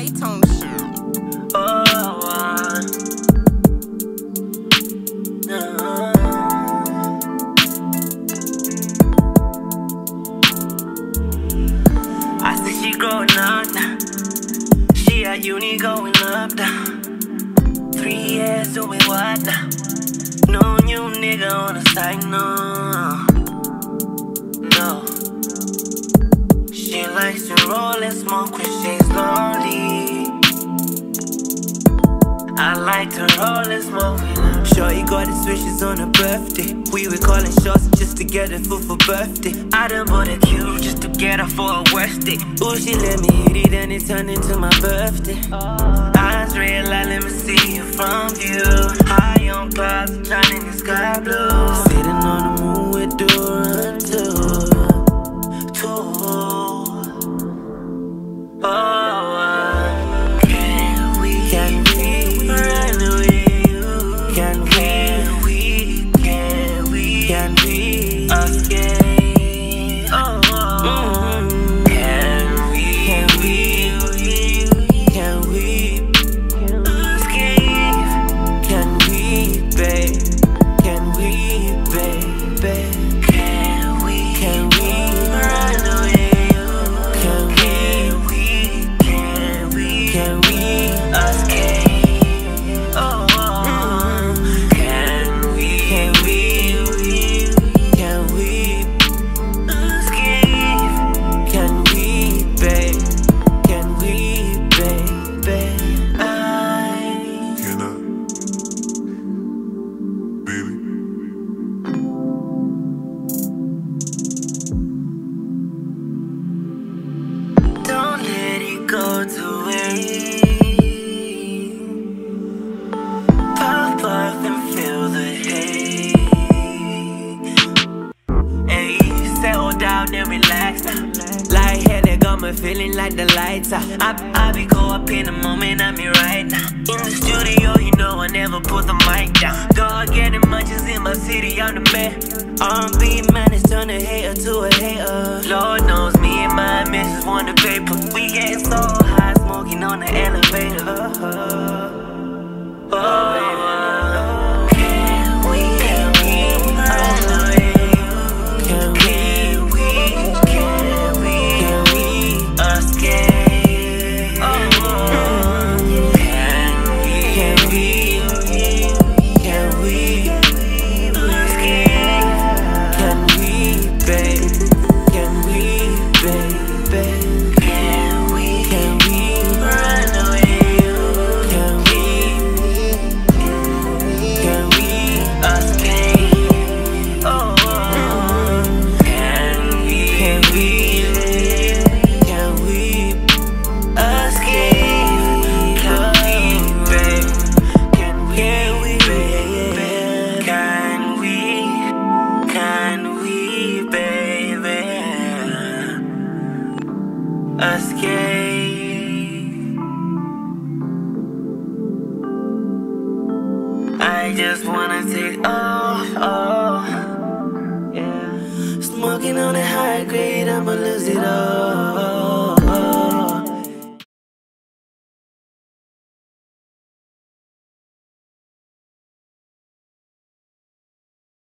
Daytona shit. I see she growing up now. She at uni going up now. 3 years doing what now? No new nigga on the side, no. She likes to roll and smoke when she's lonely. I like to roll and smoke when I'm Shorty got the switches on her birthday. We were calling shots just to get her food for birthday. I done bought a cube just to get her for a birthday. Ooh, she let me hit it and it turned into my birthday. Eyes red light, let me see you from view. High on clouds, shining in the sky blue. Sitting on the moon with Dora too. Feeling like the lights out. I be caught up in the moment, I'm here right now. In the studio, you know I never put the mic down. Dog getting munches in my city, I'm the man. R&B man is turn a hater to a hater. Lord knows me and my missus want the paper. We getting so high, smoking on the elevator. I just wanna take off, yeah. Smoking on a high grade, I'ma lose it all.